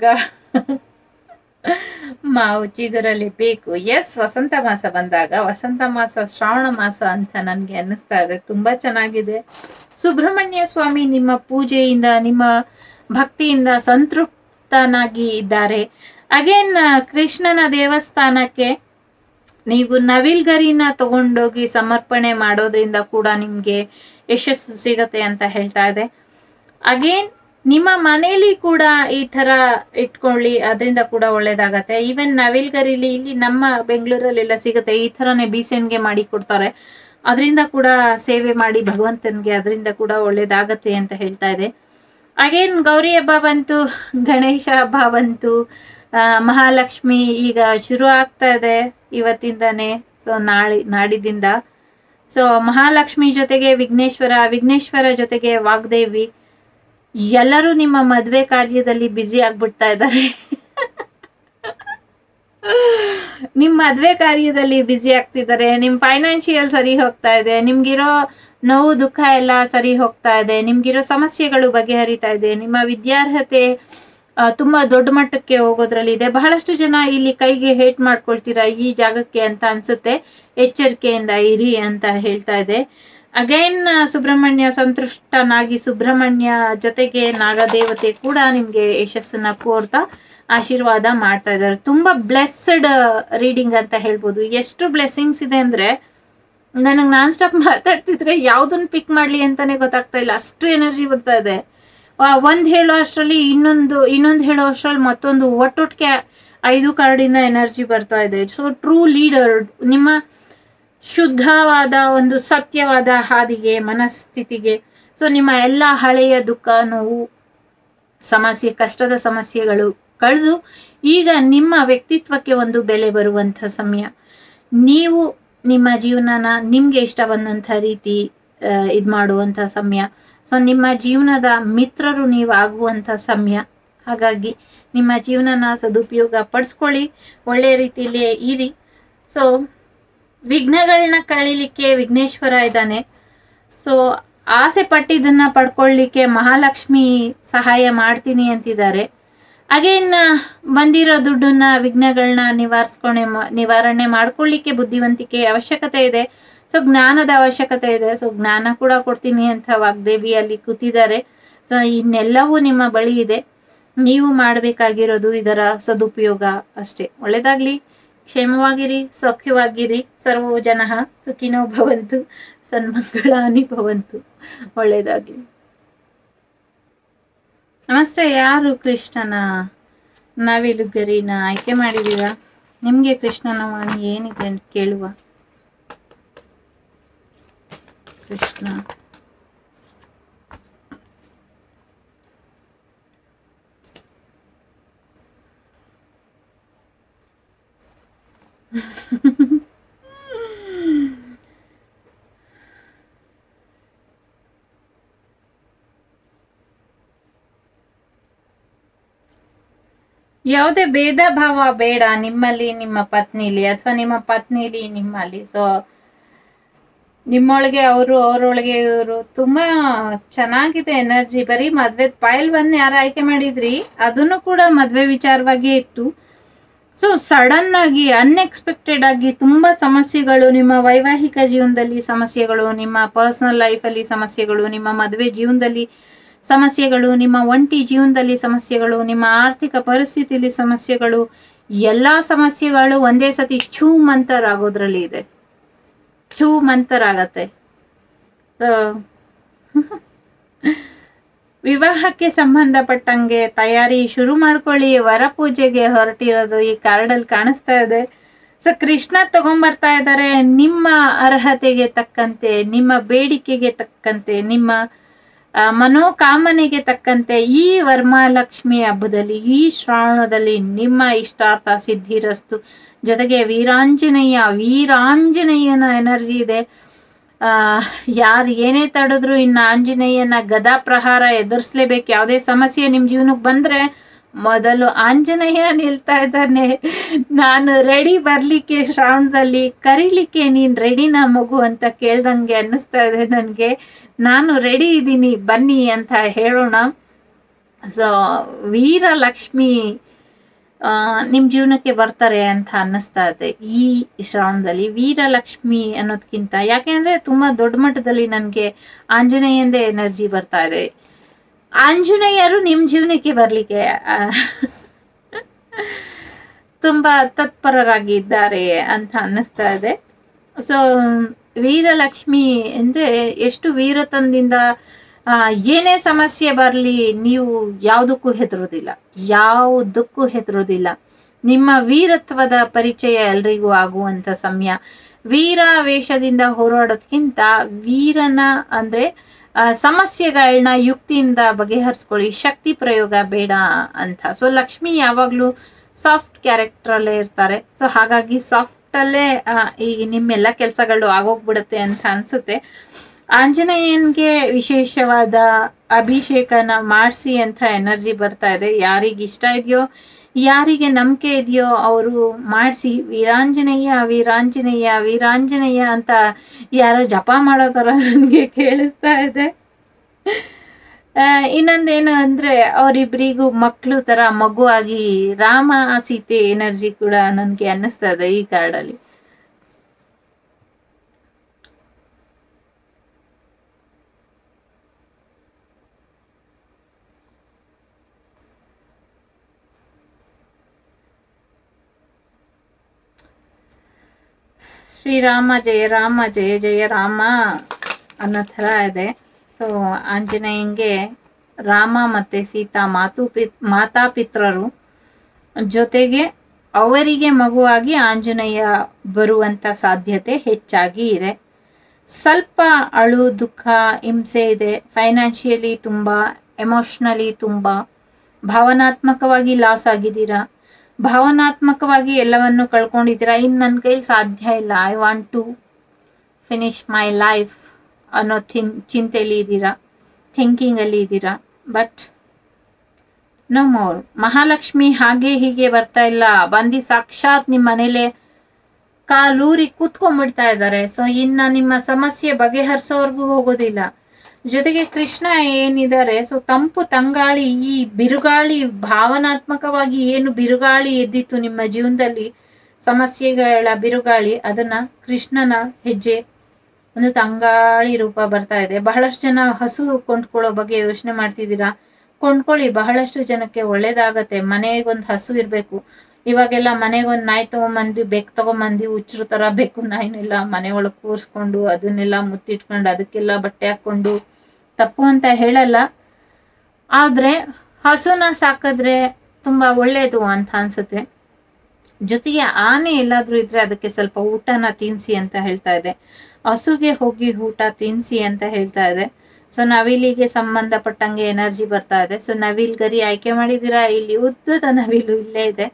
ಮಾವು ಚಿಗುರಲಿ ಬೇಕು. ಎಸ್, ವಸಂತ ಮಾಸ ಬಂದಾಗ, ವಸಂತ ಮಾಸ ಶ್ರಾವಣ ಮಾಸ ಅಂತ ನನ್ಗೆ ಅನ್ನಿಸ್ತಾ ಇದೆ. ತುಂಬಾ ಚೆನ್ನಾಗಿದೆ. ಸುಬ್ರಹ್ಮಣ್ಯ ಸ್ವಾಮಿ ನಿಮ್ಮ ಪೂಜೆಯಿಂದ, ನಿಮ್ಮ ಭಕ್ತಿಯಿಂದ ಸಂತೃಪ್ತನಾಗಿ ಇದ್ದಾರೆ. ಅಗೇನ್ ಕೃಷ್ಣನ ದೇವಸ್ಥಾನಕ್ಕೆ ನೀವು ನವಿಲ್ಗರಿನ ತಗೊಂಡೋಗಿ ಸಮರ್ಪಣೆ ಮಾಡೋದ್ರಿಂದ ಕೂಡ ನಿಮ್ಗೆ ಯಶಸ್ಸು ಸಿಗತ್ತೆ ಅಂತ ಹೇಳ್ತಾ ಇದೆ. ಅಗೇನ್ ನಿಮ್ಮ ಮನೇಲಿ ಕೂಡ ಈ ತರ ಇಟ್ಕೊಳ್ಳಿ, ಅದರಿಂದ ಕೂಡ ಒಳ್ಳೇದಾಗತ್ತೆ. ಈವನ್ ನವಿಲ್ಗರಿಲಿ ಇಲ್ಲಿ ನಮ್ಮ ಬೆಂಗಳೂರಲ್ಲೆಲ್ಲ ಸಿಗುತ್ತೆ, ಈ ತರನೇ ಬೀಸಣಿಗೆ ಮಾಡಿ ಕೊಡ್ತಾರೆ. ಅದರಿಂದ ಕೂಡ ಸೇವೆ ಮಾಡಿ ಭಗವಂತನಿಗೆ, ಅದರಿಂದ ಕೂಡ ಒಳ್ಳೇದಾಗತ್ತೆ ಅಂತ ಹೇಳ್ತಾ ಇದೆ. ಅಗೇನ್ ಗೌರಿ ಹಬ್ಬ ಬಂತು, ಗಣೇಶ ಹಬ್ಬ ಬಂತು, ಮಹಾಲಕ್ಷ್ಮಿ ಈಗ ಶುರು ಆಗ್ತಾ ಇದೆ ಇವತ್ತಿಂದಾನೆ, ಸೊ ನಾಳೆ ನಾಡಿದಿಂದ. ಸೊ ಮಹಾಲಕ್ಷ್ಮಿ ಜೊತೆಗೆ ವಿಘ್ನೇಶ್ವರ, ವಿಘ್ನೇಶ್ವರ ಜೊತೆಗೆ ವಾಗ್ದೇವಿ, ಎಲ್ಲರೂ ನಿಮ್ಮ ಮದುವೆ ಕಾರ್ಯದಲ್ಲಿ ಬ್ಯುಸಿ ಆಗ್ಬಿಡ್ತಾ ಇದ್ದಾರೆ. ನಿಮ್ಮ ಮದುವೆ ಕಾರ್ಯದಲ್ಲಿ ಬ್ಯುಸಿ ಆಗ್ತಿದ್ದಾರೆ, ನಿಮ್ಮ ಫೈನಾನ್ಷಿಯಲ್ ಸರಿ ಹೋಗ್ತಾ ಇದೆ, ನಿಮ್ಗಿರೋ ನೋವು ದುಃಖ ಎಲ್ಲ ಸರಿ ಹೋಗ್ತಾ ಇದೆ, ನಿಮ್ಗಿರೋ ಸಮಸ್ಯೆಗಳು ಬಗೆಹರಿತಾ ಇದೆ, ನಿಮ್ಮ ವಿದ್ಯಾರ್ಹತೆ ತುಂಬಾ ದೊಡ್ಡ ಮಟ್ಟಕ್ಕೆ ಹೋಗೋದ್ರಲ್ಲಿ ಇದೆ. ಬಹಳಷ್ಟು ಜನ ಇಲ್ಲಿ ಕೈಗೆ ಹೇಟ್ ಮಾಡ್ಕೊಳ್ತೀರಾ ಈ ಜಾಗಕ್ಕೆ ಅಂತ ಅನ್ಸುತ್ತೆ, ಎಚ್ಚರಿಕೆಯಿಂದ ಇರಿ ಅಂತ ಹೇಳ್ತಾ ಇದೆ. ಅಗೈನ್ ಸುಬ್ರಹ್ಮಣ್ಯ ಸಂತುಷ್ಟನಾಗಿ, ಸುಬ್ರಹ್ಮಣ್ಯ ಜೊತೆಗೆ ನಾಗದೇವತೆ ಕೂಡ ನಿಮ್ಗೆ ಯಶಸ್ಸನ್ನ ಕೋರ್ತಾ ಆಶೀರ್ವಾದ ಮಾಡ್ತಾ ಇದ್ದಾರೆ. ತುಂಬಾ ಬ್ಲೆಸ್ಡ್ ರೀಡಿಂಗ್ ಅಂತ ಹೇಳ್ಬೋದು. ಎಷ್ಟು ಬ್ಲೆಸ್ಸಿಂಗ್ಸ್ ಇದೆ ಅಂದ್ರೆ ನನಗೆ ನಾನ್ ಸ್ಟಾಪ್ ಮಾತಾಡ್ತಿದ್ರೆ ಯಾವ್ದನ್ನ ಪಿಕ್ ಮಾಡ್ಲಿ ಅಂತಾನೆ ಗೊತ್ತಾಗ್ತಾ ಇಲ್ಲ, ಅಷ್ಟು ಎನರ್ಜಿ ಬರ್ತಾ ಇದೆ. ಒಂದ್ ಹೇಳೋ ಅಷ್ಟರಲ್ಲಿ ಇನ್ನೊಂದು ಇನ್ನೊಂದು ಹೇಳೋ ಅಷ್ಟರಲ್ಲಿ ಮತ್ತೊಂದು, ಒಟ್ಟೊಟ್ಟಿಗೆ ಐದು ಕಾರ್ಡಿನ ಎನರ್ಜಿ ಬರ್ತಾ ಇದೆ. ಸೊ ಟ್ರೂ ಲೀಡರ್, ನಿಮ್ಮ ಶುದ್ಧವಾದ ಒಂದು ಸತ್ಯವಾದ ಹಾದಿಗೆ, ಮನಸ್ಥಿತಿಗೆ, ಸೊ ನಿಮ್ಮ ಎಲ್ಲ ಹಳೆಯ ದುಃಖ, ನೋವು, ಸಮಸ್ಯೆ, ಕಷ್ಟದ ಸಮಸ್ಯೆಗಳು ಕಳೆದು ಈಗ ನಿಮ್ಮ ವ್ಯಕ್ತಿತ್ವಕ್ಕೆ ಒಂದು ಬೆಲೆ ಬರುವಂಥ ಸಮಯ. ನೀವು ನಿಮ್ಮ ಜೀವನನ ನಿಮ್ಗೆ ಇಷ್ಟ ಬಂದಂಥ ರೀತಿ ಇದು ಮಾಡುವಂಥ ಸಮಯ. ಸೊ ನಿಮ್ಮ ಜೀವನದ ಮಿತ್ರರು ನೀವು ಆಗುವಂಥ ಸಮಯ. ಹಾಗಾಗಿ ನಿಮ್ಮ ಜೀವನನ ಸದುಪಯೋಗ ಪಡಿಸ್ಕೊಳ್ಳಿ, ಒಳ್ಳೆ ರೀತಿಯಲ್ಲಿ ಇರಿ. ಸೊ ವಿಘ್ನಗಳನ್ನ ಕಳೀಲಿಕ್ಕೆ ವಿಘ್ನೇಶ್ವರ ಇದ್ದಾನೆ. ಸೊ ಆಸೆ ಪಟ್ಟಿದ್ದನ್ನ ಪಡ್ಕೊಳ್ಳಿಕ್ಕೆ ಮಹಾಲಕ್ಷ್ಮಿ ಸಹಾಯ ಮಾಡ್ತೀನಿ ಅಂತಿದ್ದಾರೆ. ಅಗೇನ್ ಬಂದಿರೋ ದುಡ್ಡನ್ನ, ವಿಘ್ನಗಳನ್ನ ನಿವಾರಿಸ್ಕೊಂಡೆ ನಿವಾರಣೆ ಮಾಡ್ಕೊಳ್ಳಿಕ್ಕೆ ಬುದ್ಧಿವಂತಿಕೆ ಅವಶ್ಯಕತೆ ಇದೆ. ಸೊ ಜ್ಞಾನದ ಅವಶ್ಯಕತೆ ಇದೆ. ಸೊ ಜ್ಞಾನ ಕೂಡ ಕೊಡ್ತೀನಿ ಅಂತ ವಾಗ್ದೇವಿ ಅಲ್ಲಿ ಕೂತಿದ್ದಾರೆ. ಸೊ ಇನ್ನೆಲ್ಲವೂ ನಿಮ್ಮ ಬಳಿ ಇದೆ, ನೀವು ಮಾಡಬೇಕಾಗಿರೋದು ಇದರ ಸದುಪಯೋಗ ಅಷ್ಟೇ. ಒಳ್ಳೇದಾಗ್ಲಿ, ಕ್ಷೇಮವಾಗಿರಿ, ಸೌಖ್ಯವಾಗಿರಿ. ಸರ್ವೋ ಜನಃ ಸುಖಿನೋ ಭವಂತು, ಸನ್ಮಂಗಳಾನಿ ಭವಂತು. ಒಳ್ಳೇದಾಗ್ಲಿ. ನಮಸ್ತೆ. ಯಾರು ಕೃಷ್ಣನ ನವಿಲುಗರಿನ ಆಯ್ಕೆ ಮಾಡಿದೀರಾ? ನಿಮ್ಗೆ ಕೃಷ್ಣನ ವಾಣಿ ಏನಿದೆ ಅಂತ ಕೇಳುವ. ಕೃಷ್ಣ ಯಾವುದೇ ಭೇದ ಭಾವ ಬೇಡ ನಿಮ್ಮಲ್ಲಿ, ನಿಮ್ಮ ಪತ್ನಿಲಿ, ಅಥವಾ ನಿಮ್ಮ ಪತ್ನಿಲಿ ನಿಮ್ಮಲ್ಲಿ. ಸೊ ನಿಮ್ಮೊಳಗೆ ಅವರು, ಅವರೊಳಗೆ ಇವರು. ತುಂಬಾ ಚೆನ್ನಾಗಿದೆ ಎನರ್ಜಿ. ಬರೀ ಮದ್ವೆ ಪಾಯಲ್ ಒನ್ ಯಾರು ಆಯ್ಕೆ ಮಾಡಿದ್ರಿ, ಅದನ್ನು ಕೂಡ ಮದ್ವೆ ವಿಚಾರವಾಗಿ ಇತ್ತು. ಸೊ ಸಡನ್ ಆಗಿ, ಅನ್ಎಕ್ಸ್ಪೆಕ್ಟೆಡ್ ಆಗಿ ತುಂಬಾ ಸಮಸ್ಯೆಗಳು, ನಿಮ್ಮ ವೈವಾಹಿಕ ಜೀವನದಲ್ಲಿ ಸಮಸ್ಯೆಗಳು, ನಿಮ್ಮ ಪರ್ಸನಲ್ ಲೈಫಲ್ಲಿ ಸಮಸ್ಯೆಗಳು, ನಿಮ್ಮ ಮದುವೆ ಜೀವನದಲ್ಲಿ ಸಮಸ್ಯೆಗಳು, ನಿಮ್ಮ ಒಂಟಿ ಜೀವನದಲ್ಲಿ ಸಮಸ್ಯೆಗಳು, ನಿಮ್ಮ ಆರ್ಥಿಕ ಪರಿಸ್ಥಿತಿಯಲ್ಲಿ ಸಮಸ್ಯೆಗಳು, ಎಲ್ಲಾ ಸಮಸ್ಯೆಗಳು ಒಂದೇ ಸತಿ ಛೂ ಮಂತರಾಗೋದ್ರಲ್ಲಿ ಇದೆ. ಛೂ ಮಂತರಾಗತ್ತೆ. ವಿವಾಹಕ್ಕೆ ಸಂಬಂಧಪಟ್ಟಂಗೆ ತಯಾರಿ ಶುರು ಮಾಡ್ಕೊಳ್ಳಿ. ವರ ಪೂಜೆಗೆ ಹೊರಟಿರೋದು ಈ ಕಾರ್ಡಲ್ಲಿ ಕಾಣಿಸ್ತಾ ಇದೆ. ಸೊ ಕೃಷ್ಣ ತಗೊಂಡ್ಬರ್ತಾ ಇದ್ದಾರೆ ನಿಮ್ಮ ಅರ್ಹತೆಗೆ ತಕ್ಕಂತೆ, ನಿಮ್ಮ ಬೇಡಿಕೆಗೆ ತಕ್ಕಂತೆ, ನಿಮ್ಮ ಮನೋಕಾಮನೆಗೆ ತಕ್ಕಂತೆ ಈ ವರಮಹಾಲಕ್ಷ್ಮಿ ಹಬ್ಬದಲ್ಲಿ, ಈ ಶ್ರಾವಣದಲ್ಲಿ ನಿಮ್ಮ ಇಷ್ಟಾರ್ಥ ಸಿದ್ಧಿರಸ್ತು. ಜೊತೆಗೆ ವೀರಾಂಜನೇಯ, ವೀರಾಂಜನೇಯನ ಎನರ್ಜಿ ಇದೆ. ಆ ಯಾರು ಏನೇ ತಡೆದ್ರು ಇನ್ನು ಆಂಜನೇಯನ ಗದಾ ಪ್ರಹಾರ ಎದುರಿಸ್ಲೇಬೇಕು. ಯಾವುದೇ ಸಮಸ್ಯೆ ನಿಮ್ ಜೀವನಕ್ಕೆ ಬಂದ್ರೆ ಮೊದಲು ಆಂಜನೇಯ ನಿಲ್ತಾ ಇದ್ದಾನೆ. ನಾನು ರೆಡಿ ಬರ್ಲಿಕ್ಕೆ, ಶ್ರಾವಣದಲ್ಲಿ ಕರೀಲಿಕ್ಕೆ ನೀನ್ ರೆಡಿನಾ ಮಗು ಅಂತ ಕೇಳ್ದಂಗೆ ಅನ್ನಿಸ್ತಾ ಇದೆ ನನಗೆ. ನಾನು ರೆಡಿ ಇದ್ದೀನಿ, ಬನ್ನಿ ಅಂತ ಹೇಳೋಣ. ಸೊ ವೀರಲಕ್ಷ್ಮಿ ಆ ನಿಮ್ ಜೀವನಕ್ಕೆ ಬರ್ತಾರೆ ಅಂತ ಅನ್ನಿಸ್ತಾ ಇದೆ ಈ ಶ್ರಾವಣದಲ್ಲಿ. ವೀರಲಕ್ಷ್ಮಿ ಅನ್ನೋದ್ಕಿಂತ, ಯಾಕೆಂದ್ರೆ ತುಂಬಾ ದೊಡ್ಡ ಮಟ್ಟದಲ್ಲಿ ನನ್ಗೆ ಆಂಜನೇಯಂದೇ ಎನರ್ಜಿ ಬರ್ತಾ ಇದೆ. ಆಂಜನೇಯರು ನಿಮ್ ಜೀವನಕ್ಕೆ ಬರ್ಲಿಕ್ಕೆ ತುಂಬಾ ತತ್ಪರರಾಗಿದ್ದಾರೆ ಅಂತ ಅನ್ನಿಸ್ತಾ ಇದೆ. ಸೊ ವೀರಲಕ್ಷ್ಮಿ ಅಂದ್ರೆ ಎಷ್ಟು ವೀರತನದಿಂದ, ಆ ಏನೇ ಸಮಸ್ಯೆ ಬರ್ಲಿ ನೀವು ಯಾವುದಕ್ಕೂ ಹೆದರೋದಿಲ್ಲ, ಯಾವುದಕ್ಕೂ ಹೆದರೋದಿಲ್ಲ. ನಿಮ್ಮ ವೀರತ್ವದ ಪರಿಚಯ ಎಲ್ರಿಗೂ ಆಗುವಂತ ಸಮಯ. ವೀರ ವೇಷದಿಂದ ಹೋರಾಡೋದ್ಕಿಂತ ವೀರನ ಅಂದ್ರೆ ಸಮಸ್ಯೆಗಳನ್ನ ಯುಕ್ತಿಯಿಂದ ಬಗೆಹರಿಸ್ಕೊಳ್ಳಿ, ಶಕ್ತಿ ಪ್ರಯೋಗ ಬೇಡ ಅಂತ. ಸೊ ಲಕ್ಷ್ಮಿ ಯಾವಾಗ್ಲೂ ಸಾಫ್ಟ್ ಕ್ಯಾರೆಕ್ಟರ್ ಅಲ್ಲೇ ಇರ್ತಾರೆ. ಸೊ ಹಾಗಾಗಿ ಸಾಫ್ಟ್ ಅಲ್ಲೇ ಈ ನಿಮ್ಮೆಲ್ಲ ಕೆಲಸಗಳು ಆಗೋಗ್ಬಿಡುತ್ತೆ ಅಂತ ಅನ್ಸುತ್ತೆ. ಆಂಜನೇಯನ್ಗೆ ವಿಶೇಷವಾದ ಅಭಿಷೇಕನ ಮಾಡಿಸಿ ಅಂತ ಎನರ್ಜಿ ಬರ್ತಾ ಇದೆ. ಯಾರಿಗೆ ಇಷ್ಟ ಇದೆಯೋ, ಯಾರಿಗೆ ನಂಬಿಕೆ ಇದೆಯೋ ಅವರು ಮಾಡಿಸಿ. ವೀರಾಂಜನೇಯ ವೀರಾಂಜನೇಯ ವೀರಾಂಜನೇಯ ಅಂತ ಯಾರೋ ಜಪ ಮಾಡೋ ಥರ ನನಗೆ ಕೇಳಿಸ್ತಾ ಇದೆ. ಇನ್ನೊಂದೇನು ಅಂದ್ರೆ ಅವರಿಬ್ಬರಿಗೂ ಮಕ್ಕಳು ತರ ಮಗುವಾಗಿ ರಾಮ ಸೀತೆ ಎನರ್ಜಿ ಕೂಡ ನನಗೆ ಅನ್ನಿಸ್ತಾ ಇದೆ ಈ ಕಾರ್ಡಲ್ಲಿ. ಶ್ರೀರಾಮ ಜಯ ರಾಮ ಜಯ ಜಯ ರಾಮ ಅನ್ನೋ ಥರ ಇದೆ. ಸೊ ಆಂಜನೇಯಂಗೆ ರಾಮ ಮತ್ತು ಸೀತಾ ಮಾತು ಪಿ ಮಾತಾಪಿತ್ರರು, ಜೊತೆಗೆ ಅವರಿಗೆ ಮಗುವಾಗಿ ಆಂಜನೇಯ ಬರುವಂಥ ಸಾಧ್ಯತೆ ಹೆಚ್ಚಾಗಿ ಇದೆ. ಸ್ವಲ್ಪ ಅಳು, ದುಃಖ, ಹಿಂಸೆ ಇದೆ. ಫೈನಾನ್ಷಿಯಲಿ ತುಂಬ, ಎಮೋಷ್ನಲಿ ತುಂಬ, ಭಾವನಾತ್ಮಕವಾಗಿ ಲಾಸ್ ಆಗಿದ್ದೀರಾ, ಭಾವನಾತ್ಮಕವಾಗಿ ಎಲ್ಲವನ್ನು ಕಳ್ಕೊಂಡಿದ್ದೀರಾ. ಇನ್ನು ನನ್ನ ಕೈಲಿ ಸಾಧ್ಯ ಇಲ್ಲ, I want to finish my life ಅನ್ನೋ ಥಿನ್ ಚಿಂತೆಯಲ್ಲಿ ಇದ್ದೀರಾ, ಥಿಂಕಿಂಗಲ್ಲಿ ಇದ್ದೀರಾ. But no more. ಮಹಾಲಕ್ಷ್ಮಿ ಹಾಗೆ ಹೀಗೆ ಬರ್ತಾ ಇಲ್ಲ, ಬಂದು ಸಾಕ್ಷಾತ್ ನಿಮ್ಮ ಮನೇಲೆ ಕಾಲೂರಿ ಕೂತ್ಕೊಂಡ್ಬಿಡ್ತಾ ಇದ್ದಾರೆ. ಸೊ ಇನ್ನು ನಿಮ್ಮ ಸಮಸ್ಯೆ ಬಗೆಹರಿಸೋರ್ಗೂ ಹೋಗೋದಿಲ್ಲ. ಜೊತೆಗೆ ಕೃಷ್ಣ ಏನಿದ್ದಾರೆ, ಸೊ ತಂಪು ತಂಗಾಳಿ, ಈ ಬಿರುಗಾಳಿ, ಭಾವನಾತ್ಮಕವಾಗಿ ಏನು ಬಿರುಗಾಳಿ ಎದ್ದಿತ್ತು ನಿಮ್ಮ ಜೀವನದಲ್ಲಿ, ಸಮಸ್ಯೆಗಳ ಬಿರುಗಾಳಿ, ಅದನ್ನ ಕೃಷ್ಣನ ಹೆಜ್ಜೆ ಒಂದು ತಂಗಾಳಿ ರೂಪ ಬರ್ತಾ ಇದೆ. ಬಹಳಷ್ಟು ಜನ ಹಸು ಕೊಂಡ್ಕೊಳ್ಳೋ ಬಗ್ಗೆ ಯೋಚನೆ ಮಾಡ್ತಿದ್ದೀರಾ. ಕೊಂಡ್ಕೊಳ್ಳಿ, ಬಹಳಷ್ಟು ಜನಕ್ಕೆ ಒಳ್ಳೇದಾಗತ್ತೆ. ಮನೆಗೊಂದು ಹಸು ಇರಬೇಕು. ಇವಾಗೆಲ್ಲ ಮನೆಗೊಂದು ನಾಯಿ ತಗೊಂಬಂದು, ಬೆಕ್ಕು ತಗೊಂಬಂದು, ಹುಚ್ಚರು ತರ ಬೆಕ್ಕು ನಾಯಿನೆಲ್ಲ ಮನೆ ಒಳಗೆ ಕೂರಿಸ್ಕೊಂಡು ಅದನ್ನೆಲ್ಲ ಮುತ್ತಿಟ್ಕೊಂಡು ಅದಕ್ಕೆಲ್ಲ ಬಟ್ಟೆ ಹಾಕೊಂಡು, ತಪ್ಪು ಅಂತ ಹೇಳಲ್ಲ, ಆದ್ರೆ ಹಸುನ ಸಾಕಿದ್ರೆ ತುಂಬಾ ಒಳ್ಳೇದು ಅಂತ ಅನ್ಸುತ್ತೆ. ಜೊತೆಗೆ ಆನೆ ಎಲ್ಲಾದ್ರೂ ಇದ್ರೆ ಅದಕ್ಕೆ ಸ್ವಲ್ಪ ಊಟನ ತಿನ್ಸಿ ಅಂತ ಹೇಳ್ತಾ ಇದೆ. ಹಸುಗೆ ಹೋಗಿ ಊಟ ತಿನ್ಸಿ ಅಂತ ಹೇಳ್ತಾ ಇದೆ. ಸೊ ನವಿಲಿಗೆ ಸಂಬಂಧಪಟ್ಟಂಗೆ ಎನರ್ಜಿ ಬರ್ತಾ ಇದೆ. ಸೊ ನವಿಲ್ ಗರಿ ಆಯ್ಕೆ ಮಾಡಿದೀರಾ, ಇಲ್ಲಿ ಉದ್ದದ ನವಿಲು ಇಲ್ಲೇ ಇದೆ.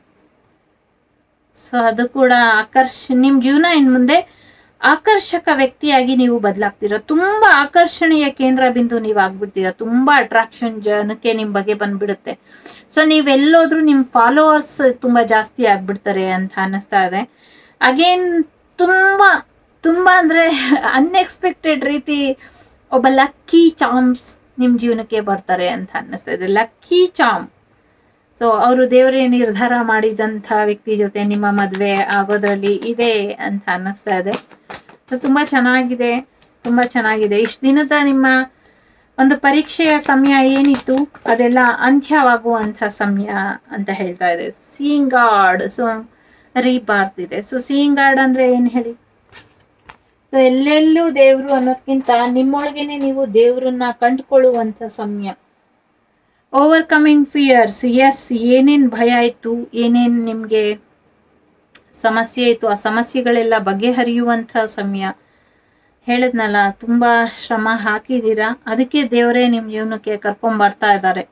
ಸೊ ಅದು ಕೂಡ ಆಕರ್ಷ ನಿಮ್ ಜೀವನ ಇನ್ ಮುಂದೆ ಆಕರ್ಷಕ ವ್ಯಕ್ತಿಯಾಗಿ ನೀವು ಬದಲಾಗ್ತೀರಾ. ತುಂಬಾ ಆಕರ್ಷಣೆಯ ಕೇಂದ್ರ ಬಿಂದು ನೀವು ಆಗ್ಬಿಡ್ತೀರಾ. ತುಂಬಾ ಅಟ್ರಾಕ್ಷನ್ ಜನಕ್ಕೆ ನಿಮ್ ಬಗ್ಗೆ ಬಂದ್ಬಿಡುತ್ತೆ. ಸೊ ನೀವೆಲ್ಲೋದ್ರೂ ನಿಮ್ ಫಾಲೋವರ್ಸ್ ತುಂಬಾ ಜಾಸ್ತಿ ಆಗ್ಬಿಡ್ತಾರೆ ಅಂತ ಅನ್ನಿಸ್ತಾ ಇದೆ. ಅಗೇನ್ ತುಂಬಾ ತುಂಬಾ ಅಂದ್ರೆ ಅನ್ಎಕ್ಸ್ಪೆಕ್ಟೆಡ್ ರೀತಿ ಒಬ್ಬ ಲಕ್ಕಿ ಚಾಮ್ಸ್ ನಿಮ್ ಜೀವನಕ್ಕೆ ಬರ್ತಾರೆ ಅಂತ ಅನ್ನಿಸ್ತಾ ಇದೆ. ಲಕ್ಕಿ ಚಾಮ್. ಸೊ ಅವರು ದೇವರೇ ನಿರ್ಧಾರ ಮಾಡಿದಂಥ ವ್ಯಕ್ತಿ ಜೊತೆ ನಿಮ್ಮ ಮದುವೆ ಆಗೋದ್ರಲ್ಲಿ ಇದೆ ಅಂತ ಅನ್ನಿಸ್ತಾ ಇದೆ. ಸೊ ತುಂಬಾ ಚೆನ್ನಾಗಿದೆ, ತುಂಬಾ ಚೆನ್ನಾಗಿದೆ. ಇಷ್ಟು ದಿನದ ನಿಮ್ಮ ಒಂದು ಪರೀಕ್ಷೆಯ ಸಮಯ ಏನಿತ್ತು ಅದೆಲ್ಲ ಅಂತ್ಯವಾಗುವಂಥ ಸಮಯ ಅಂತ ಹೇಳ್ತಾ ಇದೆ. ಸೀಯಿಂಗ್ ಗಾಡ್, ಸೊ ರೀಬಾರ್ತ್ ಇದೆ. ಸೊ ಸೀಯಿಂಗ್ ಗಾಡ್ ಅಂದ್ರೆ ಏನ್ ಹೇಳಿ, ಸೊ ಎಲ್ಲೆಲ್ಲೂ ದೇವ್ರು ಅನ್ನೋದ್ಕಿಂತ ನಿಮ್ಮೊಳಗೇನೆ ನೀವು ದೇವ್ರನ್ನ ಕಂಡುಕೊಳ್ಳುವಂಥ ಸಮಯ. ಓವರ್ಕಮಿಂಗ್ ಫಿಯರ್ಸ್, ಎಸ್, ಏನೇನ್ ಭಯ ಇತ್ತು, ಏನೇನ್ ನಿಮ್ಗೆ ಸಮಸ್ಯೆ ಇತ್ತು, ಆ ಸಮಸ್ಯೆಗಳೆಲ್ಲ ಬಗೆಹರಿಯುವಂಥ ಸಮಯ. ಹೇಳದ್ನಲ್ಲ, ತುಂಬಾ ಶ್ರಮ ಹಾಕಿದೀರಾ, ಅದಕ್ಕೆ ದೇವರೇ ನಿಮ್ ಜೀವನಕ್ಕೆ ಕರ್ಕೊಂಡ್ ಬರ್ತಾ ಇದ್ದಾರೆ.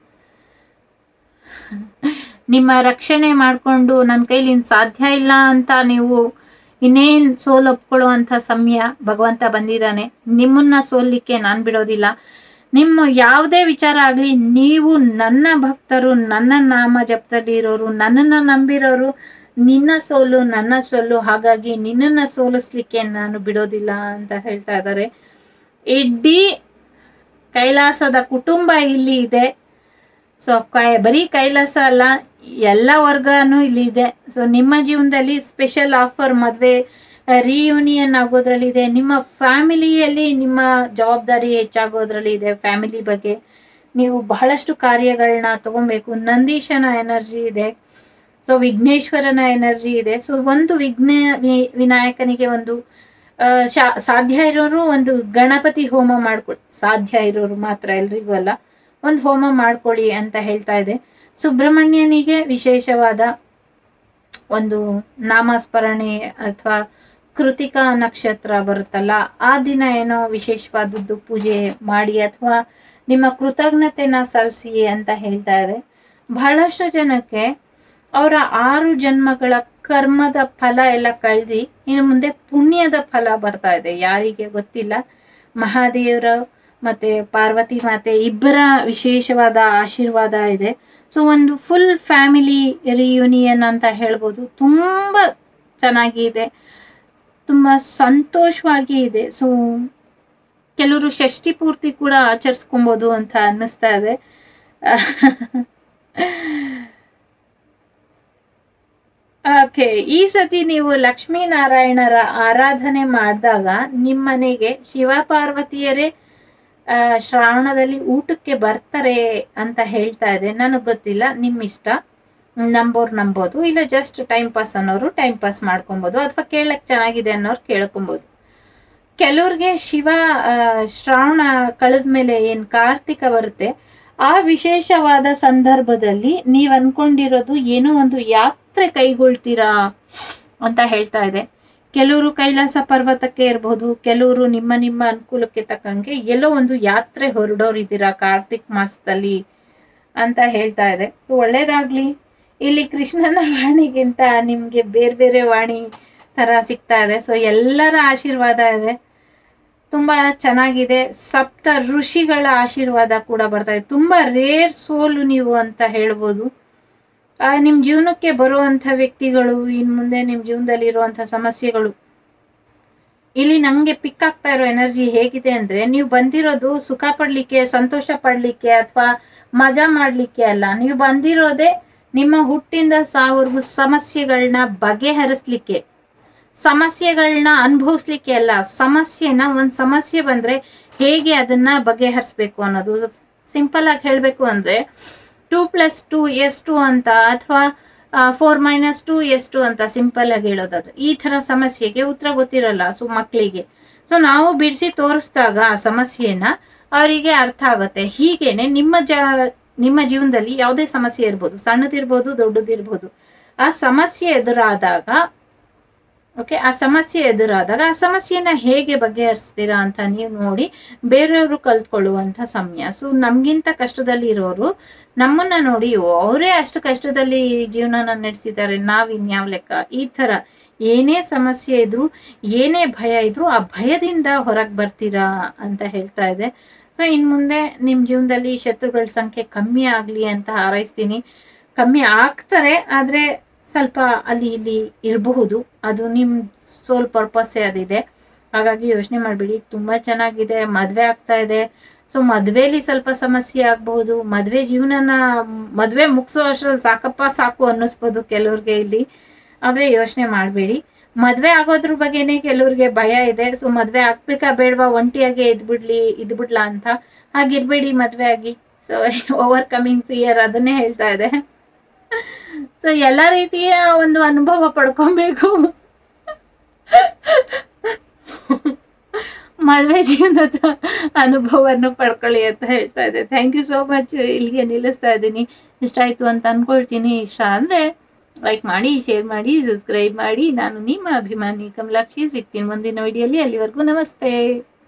ನಿಮ್ಮ ರಕ್ಷಣೆ ಮಾಡ್ಕೊಂಡು ನನ್ನ ಕೈಲಿ ಇನ್ ಸಾಧ್ಯ ಇಲ್ಲ ಅಂತ ನೀವು ಇನ್ನೇನ್ ಸೋಲ್ ಒಪ್ಕೊಳ್ಳುವಂಥ ಸಮಯ ಭಗವಂತ ಬಂದಿದ್ದಾನೆ. ನಿಮ್ಮನ್ನ ಸೋಲಿಕ್ಕೆ ನಾನ್ ಬಿಡೋದಿಲ್ಲ. ನಿಮ್ಮ ಯಾವುದೇ ವಿಚಾರ ಆಗ್ಲಿ, ನೀವು ನನ್ನ ಭಕ್ತರು, ನನ್ನ ನಾಮ ಜಪದಲ್ಲಿ ಇರೋರು, ನನ್ನನ್ನ ನಂಬಿರೋರು, ನಿನ್ನ ಸೋಲು ನನ್ನ ಸೋಲು, ಹಾಗಾಗಿ ನಿನ್ನನ್ನ ಸೋಲಿಸ್ಲಿಕ್ಕೆ ನಾನು ಬಿಡೋದಿಲ್ಲ ಅಂತ ಹೇಳ್ತಾ ಇದ್ದಾರೆ. ಇಡೀ ಕೈಲಾಸದ ಕುಟುಂಬ ಇಲ್ಲಿ ಇದೆ. ಸೊ ಕೈ ಬರೀ ಕೈಲಾಸ ಅಲ್ಲ, ಎಲ್ಲ ವರ್ಗನೂ ಇಲ್ಲಿ ಇದೆ. ಸೊ ನಿಮ್ಮ ಜೀವನದಲ್ಲಿ ಸ್ಪೆಷಲ್ ಆಫರ್, ಮದುವೆ, ರಿಯೂನಿಯನ್ ಆಗೋದ್ರಲ್ಲಿ ಇದೆ. ನಿಮ್ಮ ಫ್ಯಾಮಿಲಿಯಲ್ಲಿ ನಿಮ್ಮ ಜವಾಬ್ದಾರಿ ಹೆಚ್ಚಾಗೋದ್ರಲ್ಲಿ ಇದೆ. ಫ್ಯಾಮಿಲಿ ಬಗ್ಗೆ ನೀವು ಬಹಳಷ್ಟು ಕಾರ್ಯಗಳನ್ನ ತಗೊಬೇಕು. ನಂದೀಶನ ಎನರ್ಜಿ ಇದೆ. ಸೊ ವಿಘ್ನೇಶ್ವರನ ಎನರ್ಜಿ ಇದೆ. ಸೊ ಒಂದು ವಿಘ್ನ ವಿನಾಯಕನಿಗೆ ಒಂದು ಸಾಧ್ಯ ಇರೋರು ಒಂದು ಗಣಪತಿ ಹೋಮ ಮಾಡ್ಕೊಳ್ಳಿ. ಸಾಧ್ಯ ಇರೋರು ಮಾತ್ರ, ಎಲ್ರಿಗೂ ಅಲ್ಲ. ಒಂದು ಹೋಮ ಮಾಡ್ಕೊಳ್ಳಿ ಅಂತ ಹೇಳ್ತಾ ಇದೆ. ಸುಬ್ರಹ್ಮಣ್ಯನಿಗೆ ವಿಶೇಷವಾದ ಒಂದು ನಾಮಸ್ಮರಣೆ ಅಥವಾ ಕೃತಿಕಾ ನಕ್ಷತ್ರ ಬರುತ್ತಲ್ಲ, ಆ ದಿನ ಏನೋ ವಿಶೇಷವಾದದ್ದು ಪೂಜೆ ಮಾಡಿ ಅಥವಾ ನಿಮ್ಮ ಕೃತಜ್ಞತೆನ ಸಲ್ಲಿಸಿ ಅಂತ ಹೇಳ್ತಾ ಇದೆ. ಬಹಳಷ್ಟು ಜನಕ್ಕೆ ಅವರ ಆರು ಜನ್ಮಗಳ ಕರ್ಮದ ಫಲ ಎಲ್ಲ ಕಳೆದಿ ಇನ್ನು ಮುಂದೆ ಪುಣ್ಯದ ಫಲ ಬರ್ತಾ ಇದೆ. ಯಾರಿಗೆ ಗೊತ್ತಿಲ್ಲ. ಮಹಾದೇವರ ಮತ್ತೆ ಪಾರ್ವತಿ ಮಾತೆ ಇಬ್ಬರ ವಿಶೇಷವಾದ ಆಶೀರ್ವಾದ ಇದೆ. ಸೊ ಒಂದು ಫುಲ್ ಫ್ಯಾಮಿಲಿ ರಿಯೂನಿಯನ್ ಅಂತ ಹೇಳ್ಬೋದು. ತುಂಬ ಚೆನ್ನಾಗಿದೆ, ತುಂಬ ಸಂತೋಷವಾಗಿ ಇದೆ. ಸೊ ಕೆಲವರು ಷಷ್ಠಿ ಪೂರ್ತಿ ಕೂಡ ಆಚರಿಸ್ಕೊಬೋದು ಅಂತ ಅನ್ನಿಸ್ತಾ ಇದೆ. ಓಕೆ, ಈ ಸತಿ ನೀವು ಲಕ್ಷ್ಮೀನಾರಾಯಣರ ಆರಾಧನೆ ಮಾಡಿದಾಗ ನಿಮ್ಮನೆಗೆ ಶಿವ ಪಾರ್ವತಿಯರೇ ಶ್ರಾವಣದಲ್ಲಿ ಊಟಕ್ಕೆ ಬರ್ತಾರೆ ಅಂತ ಹೇಳ್ತಾ ಇದೆ. ನನಗೆ ಗೊತ್ತಿಲ್ಲ, ನಿಮ್ಮ ಇಷ್ಟ. ನಂಬೋರು ನಂಬೋದು, ಇಲ್ಲ ಜಸ್ಟ್ ಟೈಮ್ ಪಾಸ್ ಅನ್ನೋರು ಟೈಮ್ ಪಾಸ್ ಮಾಡ್ಕೊಬೋದು, ಅಥವಾ ಕೇಳಕ್ ಚೆನ್ನಾಗಿದೆ ಅನ್ನೋರು ಕೇಳ್ಕೊಬೋದು. ಕೆಲವ್ರಿಗೆ ಶಿವ ಶ್ರಾವಣ ಕಳೆದ್ಮೇಲೆ ಏನ್ ಕಾರ್ತಿಕ ಬರುತ್ತೆ, ಆ ವಿಶೇಷವಾದ ಸಂದರ್ಭದಲ್ಲಿ ನೀವ್ ಅನ್ಕೊಂಡಿರೋದು ಏನೋ ಒಂದು ಯಾತ್ರೆ ಕೈಗೊಳ್ತೀರಾ ಅಂತ ಹೇಳ್ತಾ ಇದೆ. ಕೆಲವರು ಕೈಲಾಸ ಪರ್ವತಕ್ಕೆ ಇರ್ಬೋದು, ಕೆಲವರು ನಿಮ್ಮ ನಿಮ್ಮ ಅನುಕೂಲಕ್ಕೆ ತಕ್ಕಂಗೆ ಎಲ್ಲೋ ಒಂದು ಯಾತ್ರೆ ಹೊರಡೋರಿದ್ದೀರಾ ಕಾರ್ತಿಕ್ ಮಾಸದಲ್ಲಿ ಅಂತ ಹೇಳ್ತಾ ಇದೆ. ಸೊ ಒಳ್ಳೇದಾಗ್ಲಿ. ಇಲ್ಲಿ ಕೃಷ್ಣನ ವಾಣಿಗಿಂತ ನಿಮ್ಗೆ ಬೇರೆ ಬೇರೆ ವಾಣಿ ತರ ಸಿಗ್ತಾ ಇದೆ. ಸೊ ಎಲ್ಲರ ಆಶೀರ್ವಾದ ಇದೆ, ತುಂಬಾ ಚೆನ್ನಾಗಿದೆ. ಸಪ್ತ ಋಷಿಗಳ ಆಶೀರ್ವಾದ ಕೂಡ ಬರ್ತಾ ಇದೆ. ತುಂಬಾ ರೇರ್ ಸೋಲು ನೀವು ಅಂತ ಹೇಳ್ಬೋದು. ಆ ನಿಮ್ ಜೀವನಕ್ಕೆ ಬರುವಂತ ವ್ಯಕ್ತಿಗಳು, ಇನ್ ಮುಂದೆ ನಿಮ್ ಜೀವನದಲ್ಲಿ ಇರುವಂತ ಸಮಸ್ಯೆಗಳು, ಇಲ್ಲಿ ನಂಗೆ ಪಿಕ್ ಆಗ್ತಾ ಇರೋ ಎನರ್ಜಿ ಹೇಗಿದೆ ಅಂದ್ರೆ, ನೀವು ಬಂದಿರೋದು ಸುಖ ಪಡ್ಲಿಕ್ಕೆ, ಸಂತೋಷ ಪಡ್ಲಿಕ್ಕೆ ಅಥವಾ ಮಜಾ ಮಾಡ್ಲಿಕ್ಕೆ ಅಲ್ಲ. ನೀವು ಬಂದಿರೋದೇ ನಿಮ್ಮ ಹುಟ್ಟಿಂದ ಸಾವರೆಗೂ ಸಮಸ್ಯೆಗಳನ್ನ ಬಗೆಹರಿಸ್ಲಿಕ್ಕೆ, ಸಮಸ್ಯೆಗಳನ್ನ ಅನುಭವಿಸ್ಲಿಕ್ಕೆ ಅಲ್ಲ. ಸಮಸ್ಯೆನ ಒಂದ್ ಸಮಸ್ಯೆ ಬಂದ್ರೆ ಹೇಗೆ ಅದನ್ನ ಬಗೆಹರಿಸ್ಬೇಕು ಅನ್ನೋದು. ಸಿಂಪಲ್ ಆಗಿ ಹೇಳ್ಬೇಕು ಅಂದ್ರೆ ಟೂ ಪ್ಲಸ್ ಟೂ ಎಷ್ಟು ಅಂತ, ಅಥವಾ ಫೋರ್ ಮೈನಸ್ ಟೂ ಎಷ್ಟು ಅಂತ ಸಿಂಪಲ್ ಆಗಿ ಹೇಳೋದಾದ್ರೆ, ಈ ತರ ಸಮಸ್ಯೆಗೆ ಉತ್ತರ ಗೊತ್ತಿರಲ್ಲ ಸೊ ಮಕ್ಕಳಿಗೆ. ಸೊ ನಾವು ಬಿಡಿಸಿ ತೋರಿಸಿದಾಗ ಆ ಸಮಸ್ಯೆನ ಅವರಿಗೆ ಅರ್ಥ ಆಗುತ್ತೆ. ಹೀಗೇನೆ ನಿಮ್ಮ ಜ ನಿಮ್ಮ ಜೀವನದಲ್ಲಿ ಯಾವುದೇ ಸಮಸ್ಯೆ ಇರ್ಬೋದು, ಸಣ್ಣದಿರ್ಬೋದು ದೊಡ್ಡದಿರ್ಬೋದು, ಆ ಸಮಸ್ಯೆ ಎದುರಾದಾಗ ಓಕೆ ಆ ಸಮಸ್ಯೆ ಎದುರಾದಾಗ ಆ ಸಮಸ್ಯೆನ ಹೇಗೆ ಬಗೆಹರಿಸ್ತೀರಾ ಅಂತ ನೀವು ನೋಡಿ ಬೇರೆಯವರು ಕಲ್ತ್ಕೊಳ್ಳುವಂತ ಸಮಯ. ಸೊ ನಮ್ಗಿಂತ ಕಷ್ಟದಲ್ಲಿ ಇರೋರು ನಮ್ಮನ್ನ ನೋಡಿ ಅವರೇ ಅಷ್ಟು ಕಷ್ಟದಲ್ಲಿ ಜೀವನನ ನಡೆಸಿದ್ದಾರೆ, ನಾವ್ ಇನ್ಯಾವ ಲೆಕ್ಕ. ಈ ತರ ಏನೇ ಸಮಸ್ಯೆ ಇದ್ರು, ಏನೇ ಭಯ ಇದ್ರು ಆ ಭಯದಿಂದ ಹೊರಗೆ ಬರ್ತೀರಾ ಅಂತ ಹೇಳ್ತಾ ಇದೆ. ಸೊ ಇನ್ ಮುಂದೆ ನಿಮ್ ಜೀವನದಲ್ಲಿ ಶತ್ರುಗಳ ಸಂಖ್ಯೆ ಕಮ್ಮಿ ಆಗ್ಲಿ ಅಂತ ಹಾರೈಸ್ತೀನಿ. ಕಮ್ಮಿ ಆಗ್ತಾರೆ, ಆದ್ರೆ ಸ್ವಲ್ಪ ಅಲ್ಲಿ ಇಲ್ಲಿ ಇರಬಹುದು, ಅದು ನಿಮ್ ಸೋಲ್ ಪರ್ಪಸ್ಸೇ ಅದಿದೆ. ಹಾಗಾಗಿ ಯೋಚನೆ ಮಾಡ್ಬಿಡಿ. ತುಂಬಾ ಚೆನ್ನಾಗಿದೆ. ಮದ್ವೆ ಆಗ್ತಾ ಇದೆ. ಸೊ ಮದ್ವೆಲಿ ಸ್ವಲ್ಪ ಸಮಸ್ಯೆ ಆಗ್ಬಹುದು. ಮದ್ವೆ ಜೀವನನ ಮದ್ವೆ ಮುಗಿಸೋ ಅಷ್ಟ್ರಲ್ಲಿ ಸಾಕಪ್ಪ ಸಾಕು ಅನ್ನಿಸ್ಬೋದು ಕೆಲವ್ರಿಗೆ ಇಲ್ಲಿ. ಆದ್ರೆ ಯೋಚನೆ ಮಾಡ್ಬೇಡಿ. ಮದ್ವೆ ಆಗೋದ್ರ ಬಗ್ಗೆನೆ ಕೆಲವ್ರಿಗೆ ಭಯ ಇದೆ. ಸೊ ಮದ್ವೆ ಆಗ್ಬೇಕಾ ಬೇಡವಾ, ಒಂಟಿಯಾಗೆ ಇದ್ಬಿಡ್ಲಿ ಇದ್ಬಿಡ್ಲಾ ಅಂತ. ಹಾಗಿರ್ಬೇಡಿ ಮದ್ವೆ ಆಗಿ. ಸೊ ಓವರ್ ಕಮಿಂಗ್ ಫಿಯರ್ ಅದನ್ನೇ ಹೇಳ್ತಾ ಇದೆ. ಸೊ ಎಲ್ಲ ರೀತಿಯ ಒಂದು ಅನುಭವ ಪಡ್ಕೊಬೇಕು ಮದುವೆ ಜೀವನದ ಅನುಭವವನ್ನು ಪಡ್ಕೊಳ್ಳಿ ಅಂತ ಹೇಳ್ತಾ ಇದೆ. Thank you so much. ಇಲ್ಲಿಗೆ ನಿಲ್ಲಿಸ್ತಾ ಇದ್ದೀನಿ. ಇಷ್ಟ ಆಯ್ತು ಅಂತ ಅನ್ಕೊಳ್ತೀನಿ. ಇಷ್ಟ ಅಂದ್ರೆ ಲೈಕ್ ಮಾಡಿ, ಶೇರ್ ಮಾಡಿ, ಸಬ್ಸ್ಕ್ರೈಬ್ ಮಾಡಿ. ನಾನು ನಿಮ್ಮ ಅಭಿಮಾನಿ ಕಮಲಾಕ್ಷಿ. ಸಿಗ್ತೀನಿ ಮುಂದಿನ ವಿಡಿಯೋಲಿ. ಅಲ್ಲಿವರೆಗೂ ನಮಸ್ತೆ.